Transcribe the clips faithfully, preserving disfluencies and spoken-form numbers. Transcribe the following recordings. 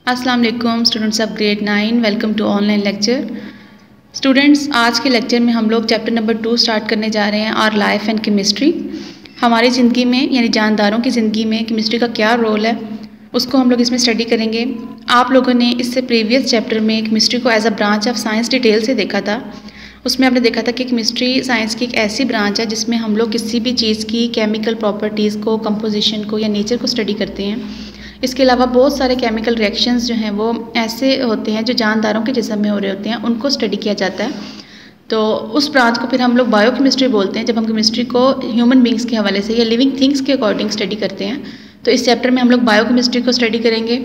अस्सलाम वालेकुम students of grade nine, welcome to online lecture. Students, आज के लेक्चर में हम लोग चैप्टर नंबर टू स्टार्ट करने जा रहे हैं और लाइफ एंड केमिस्ट्री। हमारी ज़िंदगी में यानी जानदारों की ज़िंदगी में केमिस्ट्री का क्या रोल है उसको हम लोग इसमें स्टडी करेंगे। आप लोगों ने इससे प्रीवियस चैप्टर में केमिस्ट्री को as a branch of science detail से देखा था। उसमें आपने देखा था कि केमिस्ट्री साइंस की एक ऐसी ब्रांच है जिसमें हम लोग किसी भी चीज़ की केमिकल प्रॉपर्टीज़ को, कंपोजिशन को या नेचर को स्टडी करते हैं। इसके अलावा बहुत सारे केमिकल रिएक्शंस जो हैं वो ऐसे होते हैं जो जानदारों के जिस्म में हो रहे होते हैं, उनको स्टडी किया जाता है। तो उस ब्रांच को फिर हम लोग बायोकेमिस्ट्री बोलते हैं, जब हम केमिस्ट्री को ह्यूमन बींग्स के हवाले से या लिविंग थिंग्स के अकॉर्डिंग स्टडी करते हैं। तो इस चैप्टर में हम लोग बायोकेमिस्ट्री को स्टडी करेंगे।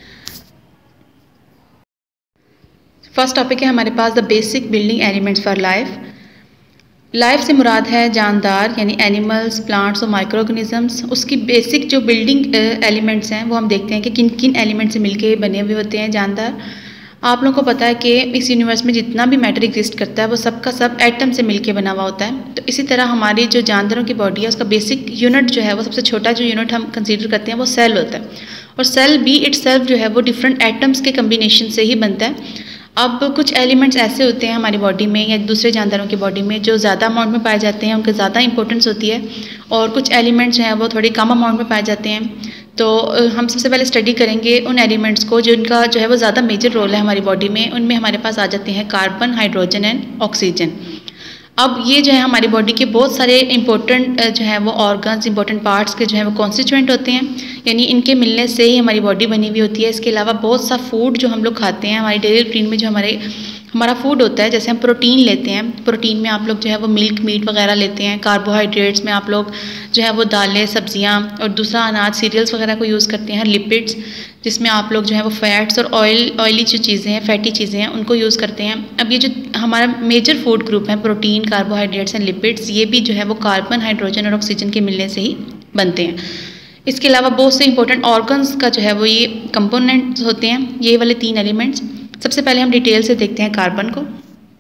फर्स्ट टॉपिक है हमारे पास the basic building elements for life. Life से मुराद है जानदार यानी एनिमल्स, प्लांट्स और माइक्रो ऑर्गेनिजम्स। उसकी बेसिक जो बिल्डिंग एलिमेंट्स हैं वो हम देखते हैं कि किन किन एलिमेंट से मिलके बने हुए होते हैं जानदार। आप लोगों को पता है कि इस यूनिवर्स में जितना भी मैटर एग्जिस्ट करता है वो सब का सब एटम से मिलके बना हुआ होता है। तो इसी तरह हमारी जो जानदारों की बॉडी है उसका बेसिक यूनिट जो है वो सबसे छोटा जो यूनिट हम कंसीडर करते हैं वो सेल होता है। और सेल भी इटसेल्फ जो है वो डिफरेंट एटम्स के कम्बिनेशन से ही बनता है। अब कुछ एलिमेंट्स ऐसे होते हैं हमारी बॉडी में या दूसरे जानदारों की बॉडी में जो ज़्यादा अमाउंट में पाए जाते हैं, उनकी ज़्यादा इंपॉर्टेंस होती है, और कुछ एलिमेंट्स जो हैं वो थोड़ी कम अमाउंट में पाए जाते हैं। तो हम सबसे पहले स्टडी करेंगे उन एलिमेंट्स को जिनका जो है वो ज़्यादा मेजर रोल है हमारी बॉडी में। उनमें हमारे पास आ जाते हैं कार्बन, हाइड्रोजन एंड ऑक्सीजन। अब ये जो है हमारी बॉडी के बहुत सारे इंपॉर्टेंट जो है वो ऑर्गन्स, इंपॉर्टेंट पार्ट्स के जो है वो कॉन्स्टिट्यूएंट होते हैं, यानी इनके मिलने से ही हमारी बॉडी बनी हुई होती है। इसके अलावा बहुत सा फूड जो हम लोग खाते हैं हमारी डेली रूटीन में, जो हमारे हमारा फूड होता है, जैसे हम प्रोटीन लेते हैं, प्रोटीन में आप लोग जो है वो मिल्क, मीट वगैरह लेते हैं। कार्बोहाइड्रेट्स में आप लोग जो है वो दालें, सब्जियां और दूसरा अनाज, सीरियल्स वगैरह को यूज़ करते हैं। लिपिड्स जिसमें आप लोग जो है वो फैट्स और ऑयल ऑयली जो चीज़ें हैं, फैटी चीज़ें हैं, उनको यूज़ करते हैं। अब ये जो हमारा मेजर फूड ग्रुप है प्रोटीन, कार्बोहाइड्रेट्स एंड लिपिड्स, ये भी जो है वो कार्बन, हाइड्रोजन और ऑक्सीजन के मिलने से ही बनते हैं। इसके अलावा बहुत से इंपॉर्टेंट ऑर्गन्स का जो है वो ये कंपोनेंट्स होते हैं, ये वाले तीन एलिमेंट्स। सबसे पहले हम डिटेल से देखते हैं कार्बन को।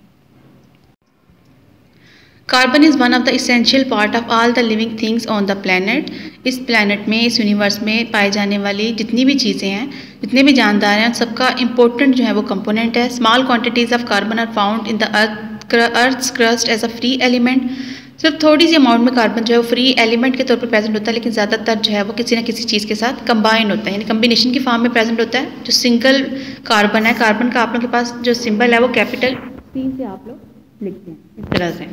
Carbon is one of the essential part of all the living things on the planet. इस प्लैनेट में, इस यूनिवर्स में पाए जाने वाली जितनी भी चीज़ें हैं, जितने भी जानदार हैं, सबका इंपॉर्टेंट जो है वो कंपोनेंट है। Small quantities of carbon are found in the earth earth's crust as a free element. सिर्फ थोड़ी सी अमाउंट में कार्बन जो है वो फ्री एलिमेंट के तौर पर प्रेजेंट होता है, लेकिन ज़्यादातर जो है वो किसी न किसी चीज़ के साथ कंबाइन होता है, यानी कम्बिनेशन की फॉर्म में प्रेजेंट होता है। जो सिंगल कार्बन है, कार्बन का आप लोगों के पास जो सिंबल है वो कैपिटल सी से आप लोग लिखते हैं इस तरह से,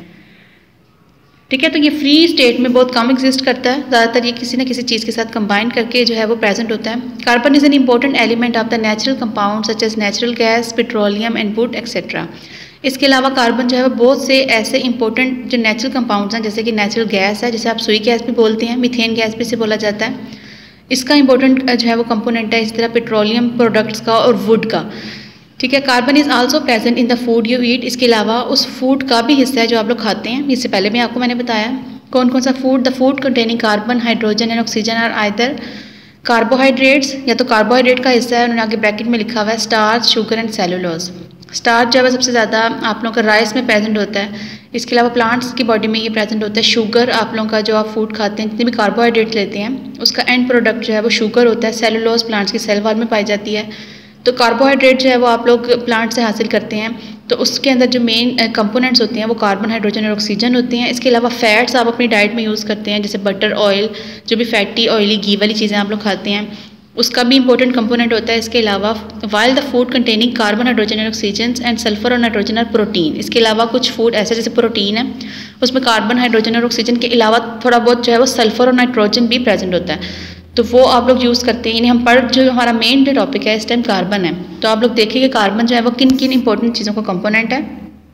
ठीक है। तो ये फ्री स्टेट में बहुत कम एग्जिस्ट करता है, ज़्यादातर ये किसी न किसी चीज़ के साथ कंबाइन करके जो है वो प्रेजेंट होता है। Carbon is an important element of the natural compound such as natural gas, petroleum and wood etcetera. इसके अलावा कार्बन जो है वो बहुत से ऐसे इंपॉर्टेंट जो नेचुरल कंपाउंड्स हैं, जैसे कि नेचुरल गैस है, जिसे आप सुई गैस भी बोलते हैं, मीथेन गैस भी से बोला जाता है, इसका इंपॉर्टेंट जो है वो कंपोनेंट है। इस तरह पेट्रोलियम प्रोडक्ट्स का और वुड का, ठीक है। Carbon is also present in the food you eat. इसके अलावा उस फूड का भी हिस्सा है जो आप लोग खाते हैं। इससे पहले भी आपको मैंने बताया कौन कौन सा food. The food containing carbon, hydrogen and oxygen are either carbohydrates, या तो कार्बोहाइड्रेट का हिस्सा है, उन्होंने आगे ब्रैकेट में लिखा हुआ है starch, sugar and cellulose. Starch जो है सबसे ज़्यादा आप लोगों का राइस में प्रेजेंट होता है। इसके अलावा प्लांट्स की बॉडी में ये प्रेजेंट होता है। शुगर आप लोगों का जो आप फूड खाते हैं, जितने भी कार्बोहाइड्रेट लेते हैं, उसका एंड प्रोडक्ट जो है वो शुगर होता है। सेलुलोज प्लांट्स की सेल वॉल में पाई जाती है। तो कार्बोहाइड्रेट जो है वो आप लोग प्लांट से हासिल करते हैं, तो उसके अंदर जो मेन कंपोनेंट्स होते हैं वो कार्बन, हाइड्रोजन और ऑक्सीजन होते हैं। इसके अलावा फैट्स आप अपनी डाइट में यूज़ करते हैं, जैसे बटर, ऑयल, जो भी फैटी ऑयली घी वाली चीज़ें आप लोग खाते हैं, उसका भी इंपॉर्टेंट कंपोनेंट होता है। इसके अलावा while the food containing carbon, hydrogen and oxygen and sulphur और नाइट्रोजन आर प्रोटीन। इसके अलावा कुछ फूड ऐसे जैसे प्रोटीन है, उसमें कार्बन, हाइड्रोजन और ऑक्सीजन के अलावा थोड़ा बहुत जो है वो सल्फर और नाइट्रोजन भी प्रेजेंट होता है, तो वो आप लोग यूज़ करते हैं। यानी हम पर जो हमारा मेन जो टॉपिक है इस टाइम कार्बन है, तो आप लोग देखिए कि कार्बन जो है वो किन किन इंपॉर्टेंट चीज़ों का कंपोनेंट है।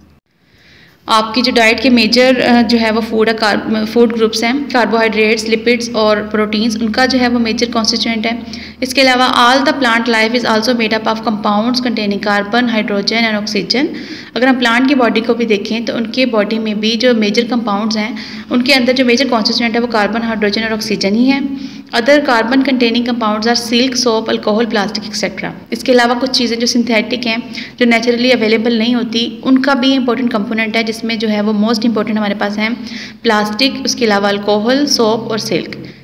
आपकी जो डाइट के मेजर जो है वो फूड है, फूड ग्रुप्स हैं, कार्बोहाइड्रेट्स, लिपिड्स और प्रोटीन्स, उनका जो है वो मेजर कॉन्स्टिट्यूएंट है। इसके अलावा all the plant life is also made up of compounds containing carbon, hydrogen and oxygen. अगर हम प्लांट की बॉडी को भी देखें तो उनके बॉडी में भी जो मेजर कंपाउंड्स हैं, उनके अंदर जो मेजर कॉन्स्टिट्यूएंट है वो कार्बन, हाइड्रोजन और ऑक्सीजन ही है। Other carbon containing compounds are silk, soap, alcohol, plastic etcetera. इसके अलावा कुछ चीज़ें जो सिंथेटिक हैं, जो नेचुरली अवेलेबल नहीं होती, उनका भी इंपॉर्टेंट कंपोनेंट है, जिसमें जो है वो मोस्ट इंपॉर्टेंट हमारे पास है प्लास्टिक, उसके अलावा अल्कोहल, सोप और सिल्क,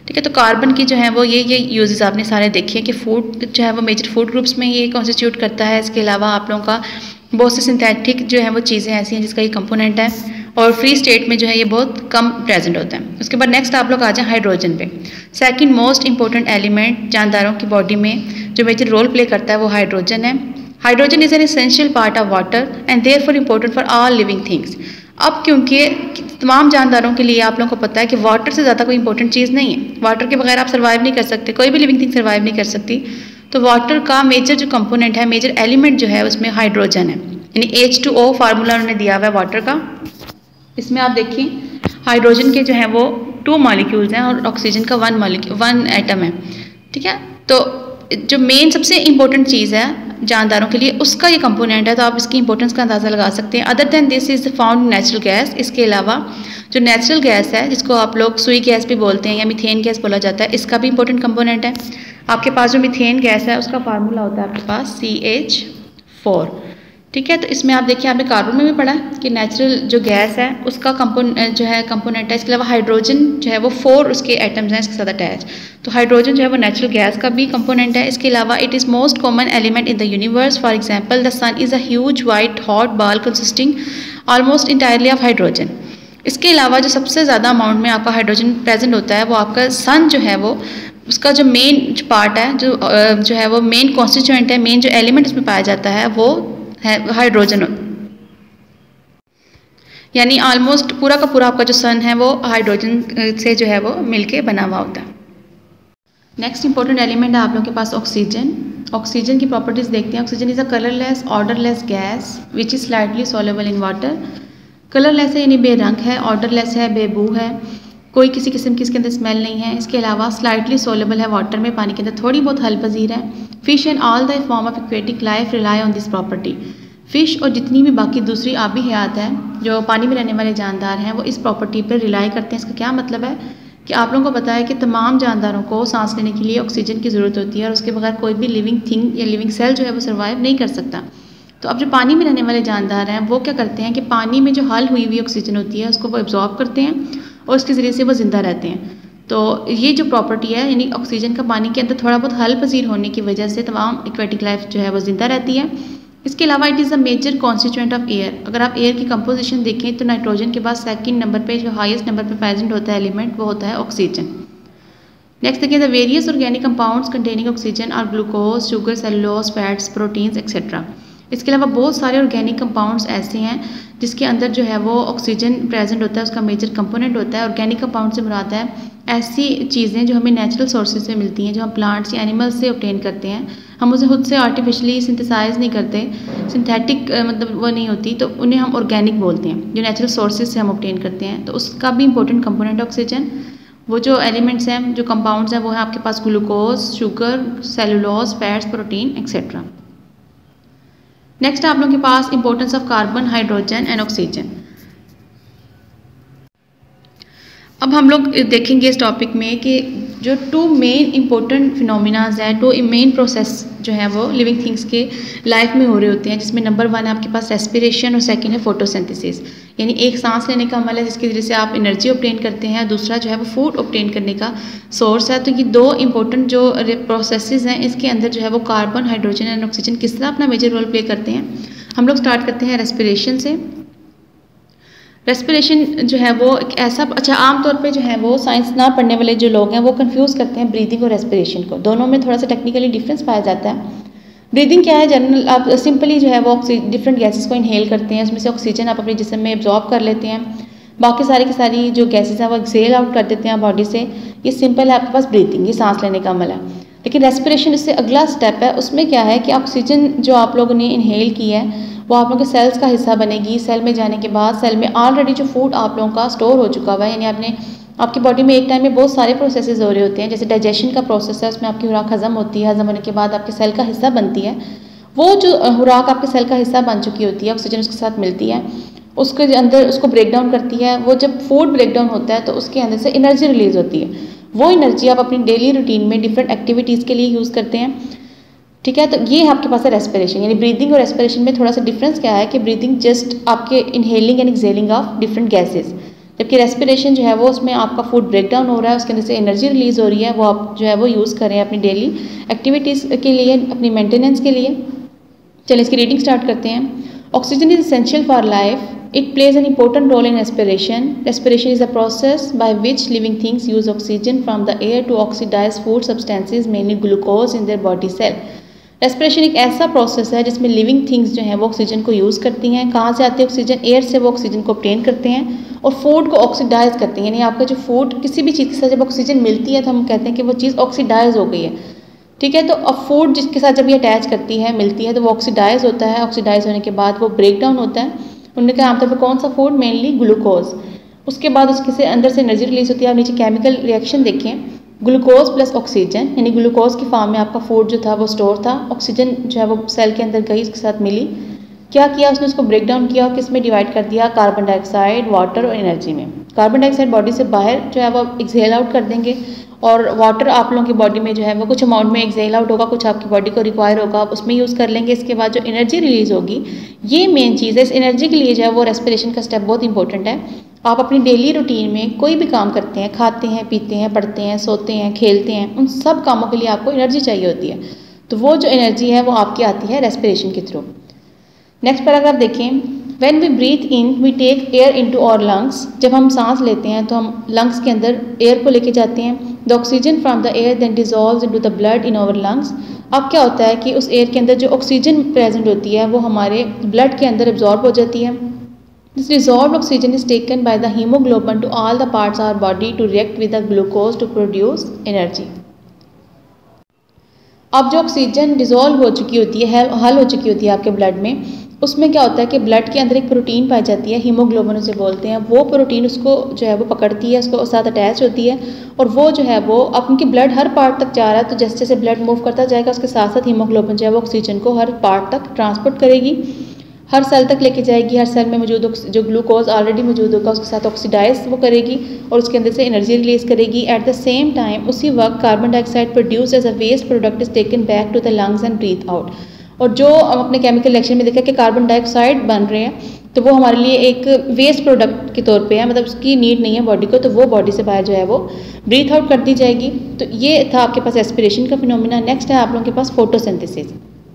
ठीक है। तो कार्बन की जो है वो ये ये यूजेस आपने सारे देखे हैं कि फूड जो है वो मेजर फूड ग्रुप्स में ये कॉन्स्टिट्यूट करता है। इसके अलावा आप लोगों का बहुत से सिंथेटिक जो है वो चीज़ें ऐसी हैं जिसका ये कंपोनेंट है, और फ्री स्टेट में जो है ये बहुत कम प्रेजेंट होता है। उसके बाद नेक्स्ट आप लोग आ जाए हाइड्रोजन पे। सेकंड मोस्ट इंपॉर्टेंट एलिमेंट जानदारों की बॉडी में जो मेजर रोल प्ले करता है वो हाइड्रोजन है। Hydrogen is an essential part of water and therefore important for all living things. अब क्योंकि तमाम जानदारों के लिए आप लोगों को पता है कि वाटर से ज़्यादा कोई इंपॉर्टेंट चीज़ नहीं है, वाटर के बगैर आप सर्वाइव नहीं कर सकते, कोई भी लिविंग थिंग सर्वाइव नहीं कर सकती। तो वाटर का मेजर जो कंपोनेंट है, मेजर एलिमेंट जो है उसमें हाइड्रोजन है, यानी एच टू ओ फार्मूला उन्होंने दिया हुआ है वाटर का। इसमें आप देखिए हाइड्रोजन के जो है वो टू मॉलिक्यूल्स हैं और ऑक्सीजन का वन मॉलिक्यूल वन एटम है, ठीक है। तो जो मेन सबसे इंपॉर्टेंट चीज़ है जानदारों के लिए उसका ये कंपोनेंट है, तो आप इसकी इंपॉर्टेंस का अंदाज़ा लगा सकते हैं। Other than this is found natural gas. इसके अलावा जो नेचुरल गैस है जिसको आप लोग सुई गैस भी बोलते हैं या मीथेन गैस बोला जाता है, इसका भी इंपॉर्टेंट कंपोनेंट है। आपके पास जो मीथेन गैस है उसका फार्मूला होता है आपके पास सी एच फोर, ठीक है। तो इसमें आप देखिए आपने कार्बन में भी पढ़ा कि नेचुरल जो गैस है उसका कंपोनेंट जो है कंपोनेंट है। इसके अलावा हाइड्रोजन जो है वो फोर उसके एटम्स हैं इसके साथ अटैच, तो हाइड्रोजन जो है वो नेचुरल गैस का भी कंपोनेंट है। इसके अलावा it is most common element in the universe. For example the sun is a huge white hot ball consisting almost entirely of hydrogen. इसके अलावा जो सबसे ज़्यादा अमाउंट में आपका हाइड्रोजन प्रेजेंट होता है वो आपका सन जो है वो उसका जो मेन पार्ट है जो जो है वो मेन कॉन्स्टिट्यूएंट है, मेन जो एलिमेंट उसमें पाया जाता है वो है हाइड्रोजन, यानी ऑलमोस्ट पूरा का पूरा आपका जो सन है वो हाइड्रोजन से जो है वो मिलके बना हुआ होता है। नेक्स्ट इंपॉर्टेंट एलिमेंट है आप लोगों के पास ऑक्सीजन। ऑक्सीजन की प्रॉपर्टीज़ देखते हैं। Oxygen is a colourless odourless gas which is slightly soluble in water. Colourless है यानी बेरंग है, ऑर्डरलेस है बेबू है, कोई किसी किस्म की इसके अंदर स्मेल नहीं है। इसके अलावा स्लाइटली सोलेबल है वाटर में, पानी के अंदर थोड़ी बहुत हल पजीर है। Fish and all the form of aquatic life rely on this property. Fish और जितनी भी बाकी दूसरी आबी हयात है जो पानी में रहने वाले जानदार हैं वो इस प्रॉपर्टी पर रिलाई करते हैं। इसका क्या मतलब है कि आप लोगों को पता है कि तमाम जानदारों को सांस लेने के लिए ऑक्सीजन की ज़रूरत होती है और उसके बगैर कोई भी लिविंग थिंग या लिविंग सेल जो है वो सर्वाइव नहीं कर सकता। तो अब जो पानी में रहने वाले जानदार हैं वो क्या करते हैं कि पानी में जो हल हुई हुई ऑक्सीजन होती है उसको वो एब्जॉर्ब करते हैं और उसके ज़रिए से वो ज़िंदा रहते हैं। तो ये जो प्रॉपर्टी है यानी ऑक्सीजन का पानी के अंदर थोड़ा बहुत हल पजीर होने की वजह से तमाम एक्वेटिक लाइफ जो है वो ज़िंदा रहती है। इसके अलावा it is a major constituent of air. अगर आप एयर की कंपोजिशन देखें तो नाइट्रोजन के बाद सेकंड नंबर पे जो हाईएस्ट नंबर पे प्रेजेंट होता है एलिमेंट वो होता है ऑक्सीजन। नेक्स्ट देखिए the various organic compounds containing oxygen और glucose, sugar, cellulose, fats, proteins etcetera. इसके अलावा बहुत सारे ऑर्गेनिक कंपाउंड्स ऐसे हैं जिसके अंदर जो है वो ऑक्सीजन प्रेजेंट होता है, उसका मेजर कंपोनेंट होता है। ऑर्गेनिक कंपाउंड से मुराद है ऐसी चीज़ें जो हमें नेचुरल सोर्सेज से मिलती हैं, जो हम प्लांट्स या एनिमल्स से ऑब्टेन करते हैं। हम उसे खुद से आर्टिफिशियली सिंथेसाइज नहीं करते, सिंथेटिक मतलब वो नहीं होती, तो उन्हें हम ऑर्गेनिक बोलते हैं, जो नेचुरल सोर्सेज से हम ऑब्टेन करते हैं। तो उसका भी इंपॉर्टेंट कंपोनेंट ऑक्सीजन। वो जो एलिमेंट्स हैं, जो कंपाउंड्स हैं, वो है आपके पास glucose, sugar, cellulose, fats, protein etcetera. Next आप लोगों के पास importance of carbon, hydrogen and oxygen. अब हम लोग देखेंगे इस टॉपिक में कि जो टू मेन इंपॉर्टेंट फिनोमिनाज है, टू मेन प्रोसेस जो है वो लिविंग थिंग्स के लाइफ में हो रहे होते हैं, जिसमें नंबर वन है आपके पास रेस्पिरेशन और सेकंड है फोटोसिंथेसिस, यानी एक सांस लेने का अमल है जिसकी वजह से आप एनर्जी ऑब्टेन करते हैं, दूसरा जो है वो फूड ऑब्टेन करने का सोर्स है। तो ये दो इंपॉर्टेंट जो प्रोसेसेस हैं इसके अंदर जो है वो कार्बन, हाइड्रोजन एंड ऑक्सीजन किस तरह अपना मेजर रोल प्ले करते हैं। हम लोग स्टार्ट करते हैं रेस्पिरेशन से। रेस्पिरेशन जो है वो एक ऐसा अच्छा आमतौर पे जो है वो साइंस ना पढ़ने वाले जो लोग हैं वो कंफ्यूज करते हैं ब्रीदिंग और रेस्पिरेशन को, दोनों में थोड़ा सा टेक्निकली डिफरेंस पाया जाता है। ब्रीदिंग क्या है, जनरल आप सिंपली जो है वो डिफरेंट गैसेस को इनहेल करते हैं, उसमें से ऑक्सीजन आप अपने जिस्म में एब्जॉर्ब कर लेते हैं, बाकी सारी की सारी जो गैसेस हैं वो एक्सेल आउट कर देते हैं बॉडी से। ये सिंपल है आपके पास ब्रीदिंग, ये सांस लेने का अमल है। लेकिन रेस्पिरेशन इससे अगला स्टेप है, उसमें क्या है कि ऑक्सीजन जो आप लोगों ने इनहेल की है वो आप लोगों के सेल्स का हिस्सा बनेगी। सेल में जाने के बाद सेल में ऑलरेडी जो फूड आप लोगों का स्टोर हो चुका हुआ है, यानी आपने आपकी बॉडी में एक टाइम में बहुत सारे प्रोसेसेस हो रहे होते हैं, जैसे डाइजेशन का प्रोसेस है, उसमें आपकी खुराक हजम होती है, हजम होने के बाद आपके सेल का हिस्सा बनती है। वो जो खुराक आपके सेल का हिस्सा बन चुकी होती है, ऑक्सीजन उसके साथ मिलती है, उसके अंदर उसको ब्रेक डाउन करती है। वो जब फूड ब्रेक डाउन होता है तो उसके अंदर से एनर्जी रिलीज होती है। वो एनर्जी आप अपनी डेली रूटीन में डिफरेंट एक्टिविटीज़ के लिए यूज़ करते हैं, ठीक है। तो ये आपके पास है रेस्पिरेशन, यानी ब्रीदिंग और रेस्पिरेशन में थोड़ा सा डिफरेंस क्या है कि ब्रीदिंग जस्ट आपके inhaling and exhaling of different gases, जबकि रेस्पिरेशन जो है वो उसमें आपका फूड ब्रेक डाउन हो रहा है, उसके अंदर से एनर्जी रिलीज़ हो रही है, वो आप जो है वो यूज़ करें अपनी डेली एक्टिविटीज़ के लिए, अपनी मेंटेनेंस के लिए। चलिए इसकी रीडिंग स्टार्ट करते हैं। Oxygen is essential for life. It plays an important role in respiration. Respiration is a process by which living things use oxygen from the air to oxidize food substances, mainly glucose, in their body cell. Respiration एक ऐसा process है जिसमें living things जो हैं वो oxygen को use करती हैं। कहाँ से आती है ऑक्सीजन? एयर से वो ऑक्सीजन को ऑब्टेन करते हैं और फूड को ऑक्सीडाइज करते हैं। यानी आपका जो फूड, किसी भी चीज़ के साथ जब ऑक्सीजन मिलती है तो हम कहते हैं कि वो चीज़ ऑक्सीडाइज हो गई है, ठीक है। तो अब फूड जिसके साथ जब ये अटैच करती है, मिलती है, तो वो ऑक्सीडाइज होता है। ऑक्सीडाइज होने के बाद वो ब्रेक डाउन होता है। उन्होंने कहा आमतौर पर कौन सा फूड? Mainly glucose. उसके बाद उसके से अंदर से एनर्जी रिलीज होती है। आप नीचे केमिकल रिएक्शन देखें, ग्लूकोज प्लस ऑक्सीजन, यानी ग्लूकोज की फॉर्म में आपका फूड जो था वो स्टोर था, ऑक्सीजन जो है वो सेल के अंदर गई, उसके साथ मिली। क्या किया उसने? उसको ब्रेक डाउन किया और किस में डिवाइड कर दिया? कार्बन डाइऑक्साइड, वाटर और एनर्जी में। कार्बन डाइऑक्साइड बॉडी से बाहर जो है वो एक्सहेल आउट कर देंगे और वाटर आप लोगों की बॉडी में जो है वो कुछ अमाउंट में एक्सहेल आउट होगा, कुछ आपकी बॉडी को रिक्वायर होगा, आप उसमें यूज़ कर लेंगे। इसके बाद जो एनर्जी रिलीज़ होगी, ये मेन चीज़ है। इस एनर्जी के लिए जो है वो रेस्पिरेशन का स्टेप बहुत इंपॉर्टेंट है। आप अपनी डेली रूटीन में कोई भी काम करते हैं, खाते हैं, पीते हैं, पढ़ते हैं, सोते हैं, खेलते हैं, उन सब कामों के लिए आपको एनर्जी चाहिए होती है। तो वो जो एनर्जी है वो आपकी आती है रेस्पिरेशन के थ्रू। नेक्स्ट पैराग्राफ देखें। When we breathe in, we take air into our lungs. जब हम सांस लेते हैं तो हम लंग्स के अंदर एयर को लेके जाते हैं। The oxygen from the air then dissolves into the blood in our lungs. अब क्या होता है कि उस एयर के अंदर जो ऑक्सीजन प्रेजेंट होती है वो हमारे ब्लड के अंदर एब्जॉर्ब हो जाती है। This dissolved oxygen is taken by the hemoglobin to all the parts of our body to react with the glucose to produce energy. अब जो ऑक्सीजन डिजोल्व हो चुकी होती है, हल हो चुकी होती है आपके ब्लड में, उसमें क्या होता है कि ब्लड के अंदर एक प्रोटीन पाई जाती है, हीमोग्लोबिन उसे बोलते हैं। वो प्रोटीन उसको जो है वो पकड़ती है, उसको साथ अटैच होती है और वो जो है वो अब उनकी ब्लड हर पार्ट तक जा रहा है, तो जैसे जैसे ब्लड मूव करता जाएगा उसके साथ साथ हीमोग्लोबिन जो है वो ऑक्सीजन को हर पार्ट तक ट्रांसपोर्ट करेगी, हर सेल तक लेके जाएगी। हर सेल में मौजूद जो ग्लूकोज ऑलरेडी मौजूद होगा उसके साथ ऑक्सीडाइज वो करेगी और उसके अंदर से एनर्जी रिलीज करेगी। एट द सेम टाइम उसी वक्त carbon dioxide produce as a waste product is taken back to the lungs and breathe out. और जो हम अपने केमिकल रिएक्शन में देखा कि कार्बन डाइऑक्साइड बन रहे हैं, तो वो हमारे लिए एक वेस्ट प्रोडक्ट के तौर पे है, मतलब उसकी नीड नहीं है बॉडी को, तो वो बॉडी से बाहर जो है वो ब्रीथ आउट कर दी जाएगी। तो ये था आपके पास रेस्पिरेशन का फिनोमिना। नेक्स्ट है आप लोगों के पास फोटोसिंथेसिस।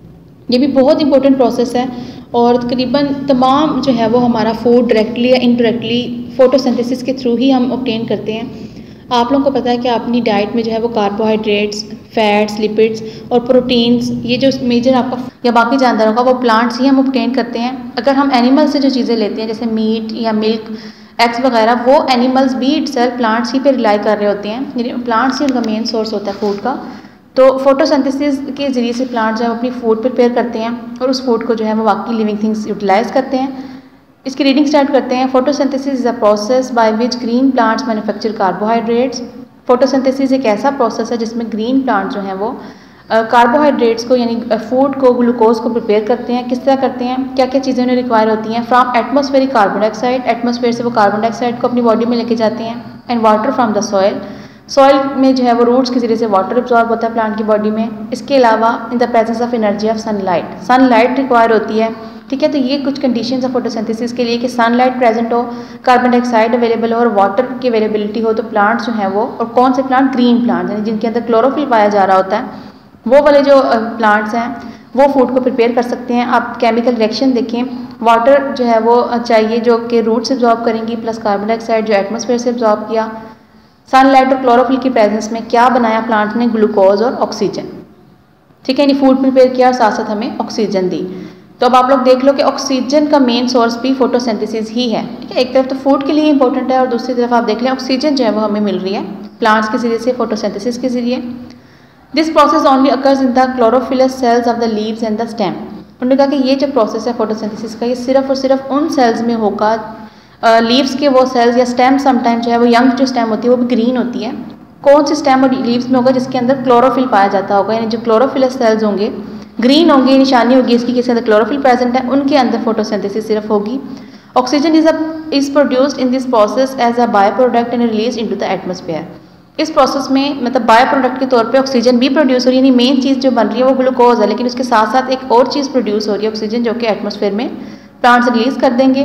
ये भी बहुत इंपॉर्टेंट प्रोसेस है और तकरीबन तमाम जो है वो हमारा फूड डायरेक्टली या इनडायरेक्टली फोटोसिंथेसिस के थ्रू ही हम ऑब्टेन करते हैं। आप लोगों को पता है कि अपनी डाइट में जो है वो कार्बोहाइड्रेट्स, फैट्स, लिपिड्स और प्रोटीन्स, ये जो मेजर आपका या बाकी जानदारों का वो प्लांट्स ही हम ऑब्टेन करते हैं। अगर हम एनिमल से जो चीज़ें लेते हैं जैसे मीट या मिल्क, एग्स वगैरह, वो एनिमल्स भी इटसेल्फ प्लांट्स ही पे रिलाई कर रहे होते हैं, यानी प्लांट्स ही उनका मेन सोर्स होता है फूड का। तो फोटोसिंथेसिस के ज़रिए से प्लांट्स जो है अपनी फूड प्रिपेयर करते हैं और उस फूड को जो है वो बाकी लिविंग थिंग्स यूटिलाइज करते हैं। इसकी रीडिंग स्टार्ट करते हैं। Photosynthesis is a process by which green plants manufacture carbohydrates. Photosynthesis एक ऐसा प्रोसेस है जिसमें ग्रीन प्लांट जो हैं वो कार्बोहाइड्रेट्स को यानी फूड को, ग्लूकोज को प्रिपेयर करते हैं। किस तरह करते हैं? क्या क्या चीज़ें उन्हें रिक्वायर होती हैं? From atmospheric carbon dioxide, atmosphere से वो कार्बन डाइऑक्साइड को अपनी बॉडी में लेके जाते हैं। And water from the soil, soil में जो है वो रूट्स के जरिए से वाटर एब्जॉर्ब होता है प्लांट की बॉडी में। इसके अलावा in the presence of energy of sunlight, sunlight require होती है, ठीक है। तो ये कुछ कंडीशंस है फोटोसिंथेसिस के लिए कि सनलाइट प्रेजेंट हो, कार्बन डाइऑक्साइड अवेलेबल हो और वाटर की अवेलेबिलिटी हो। तो प्लांट्स जो हैं वो, और कौन से प्लांट? ग्रीन प्लांट्स, यानी जिनके अंदर क्लोरोफिल पाया जा रहा होता है, वो वाले जो प्लांट्स हैं वो फूड को प्रिपेयर कर सकते हैं। आप केमिकल रिएक्शन देखें, वाटर जो है वो चाहिए जो कि रूट से एब्जॉर्ब करेंगी, प्लस कार्बन डाइऑक्साइड जो एटमॉस्फेयर से एब्जॉर्ब किया। सनलाइट और क्लोरोफिल की प्रेजेंस में क्या बनाया प्लांट ने? ग्लूकोज और ऑक्सीजन, ठीक है। यानी फूड प्रिपेयर किया और साथ साथ हमें ऑक्सीजन दी। तो अब आप लोग देख लो कि ऑक्सीजन का मेन सोर्स भी फोटोसिंथेसिस ही है, ठीक है। एक तरफ तो फूड के लिए इंपॉर्टेंट है और दूसरी तरफ आप देख लें ऑक्सीजन जो है वो हमें मिल रही है प्लांट्स के जरिए से, फोटोसिंथेसिस के जरिए। This process only occurs in the chlorophyllous cells of the leaves and the stem. उन्होंने कहा कि ये जो प्रोसेस है फोटोसिंथेसिस का, ये सिर्फ और सिर्फ उन सेल्स में होगा, लीव्स के वो सेल्स या स्टेम समटाइम जो है वो यंग जो स्टेम होती है वो भी ग्रीन होती है। कौन सी स्टेम और लीव्स में होगा? जिसके अंदर क्लोरोफिल पाया जाता होगा, यानी जो क्लोरोफिलस सेल्स होंगे ग्रीन होंगे, निशानी होगी इसकी किसी अंदर क्लोरोफिल प्रेजेंट है, उनके अंदर फोटोसिंथेसिस सिर्फ होगी। Oxygen is is produced in this process as a by product and release into the atmosphere. इस प्रोसेस में मतलब बाय प्रोडक्ट के तौर पे ऑक्सीजन भी प्रोड्यूस हो रही है, यानी मेन चीज़ जो बन रही है वो ग्लूकोज है, लेकिन उसके साथ साथ एक और चीज़ प्रोड्यूस हो रही है ऑक्सीजन, जो कि एटमॉस्फेयर में प्लांट्स रिलीज कर देंगे।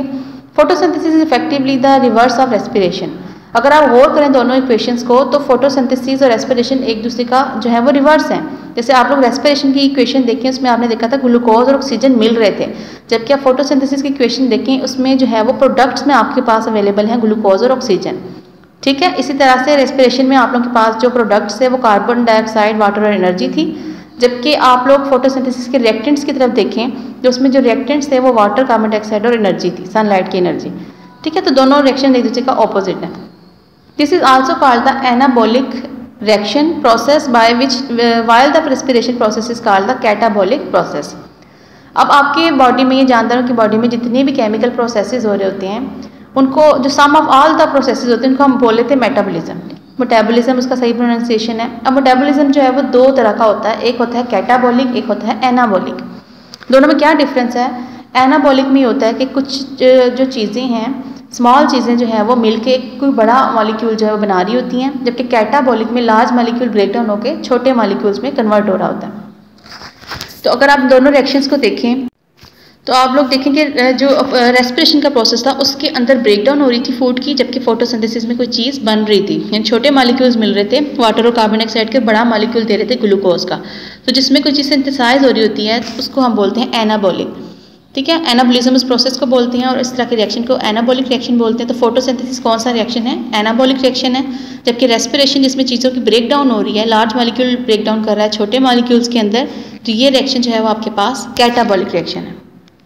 Photosynthesis is effectively the reverse of respiration. अगर आप गौर करें दोनों इक्वेशंस को तो फोटोसिंथेसिस और रेस्पिरेशन एक दूसरे का जो है वो रिवर्स है। जैसे आप लोग रेस्पिरेशन की इक्वेशन देखें उसमें आपने देखा था ग्लूकोज और ऑक्सीजन मिल रहे थे, जबकि आप फोटोसिंथेसिस की इक्वेशन देखें उसमें जो है वो प्रोडक्ट्स में आपके पास अवेलेबल हैं ग्लूकोज और ऑक्सीजन। ठीक है, इसी तरह से रेस्पिरेशन में आप लोगों के पास जो प्रोडक्ट्स है वो कार्बन डाइऑक्साइड, वाटर और एनर्जी थी, जबकि आप लोग फोटोसिंथेसिस के रिएक्टेंट्स की तरफ देखें जो उसमें जो रिएक्टेंट्स थे वो वाटर, कार्बन डाइऑक्साइड और एनर्जी थी, सनलाइट की एनर्जी। ठीक है, तो दोनों रिएक्शन एक दूसरे का ऑपोजिट है। This is also called the anabolic reaction process by which while the respiration process is called the catabolic process. अब आपके बॉडी में, ये जानदारों की बॉडी में जितने भी केमिकल प्रोसेसेस हो रहे होते हैं उनको जो sum of all the processes होते हैं उनको हम बोल लेते हैं मेटाबॉलिज्म। मेटाबॉलिज्म उसका सही प्रोनाउंसिएशन है। अब मेटाबॉलिज्म जो है वो दो तरह का होता है, एक होता है कैटाबॉलिक, एक होता है एनाबॉलिक। दोनों में क्या डिफरेंस है? एनाबॉलिक में होता है कि कुछ जो चीज़ें हैं, स्मॉल चीज़ें जो है वो मिलके कोई बड़ा मॉलिक्यूल जो है वो बना रही होती हैं, जबकि कैटाबॉलिक में लार्ज मॉलिक्यूल ब्रेक डाउन होकर छोटे मॉलिक्यूल्स में कन्वर्ट हो रहा होता है। तो अगर आप दोनों रिएक्शंस को देखें तो आप लोग देखेंगे जो रेस्पिरेशन का प्रोसेस था उसके अंदर ब्रेकडाउन हो रही थी फूड की, जबकि फोटोसिंथेसिस में कोई चीज़ बन रही थी, यानी छोटे मॉलिक्यूल्स मिल रहे थे वाटर और कार्बन डाइऑक्साइड के, बड़ा मॉलिक्यूल दे रहे थे ग्लूकोज का। तो जिसमें कोई चीज़ सिंथेसाइज हो रही होती है उसको हम बोलते हैं एनाबॉलिक। ठीक है, एनाबॉलिज्म इस प्रोसेस को बोलते हैं और इस तरह के रिएक्शन को एनाबॉलिक रिएक्शन बोलते हैं। तो फोटोसिंथेसिस कौन सा रिएक्शन है? एनाबॉलिक रिएक्शन है। जबकि रेस्पिरेशन जिसमें चीज़ों की ब्रेक डाउन हो रही है, लार्ज मॉलिक्यूल ब्रेक डाउन कर रहा है छोटे मॉलिक्यूल्स के अंदर, तो ये रिएक्शन जो है वो आपके पास कैटाबॉलिक रिएक्शन है।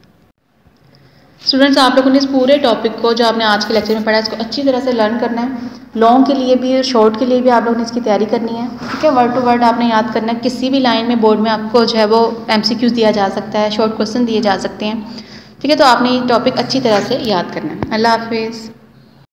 स्टूडेंट्स, आप लोगों ने इस पूरे टॉपिक को जो आपने आज के लेक्चर में पढ़ा है इसको अच्छी तरह से लर्न करना है। लॉन्ग के लिए भी, शॉर्ट के लिए भी आप लोगों ने इसकी तैयारी करनी है। ठीक है, वर्ड टू वर्ड आपने याद करना है। किसी भी लाइन में बोर्ड में आपको जो है वो एमसीक्यूज दिया जा सकता है, शॉर्ट क्वेश्चन दिए जा सकते हैं। ठीक है, तो आपने ये टॉपिक अच्छी तरह से याद करना है। अल्लाह हाफिज़।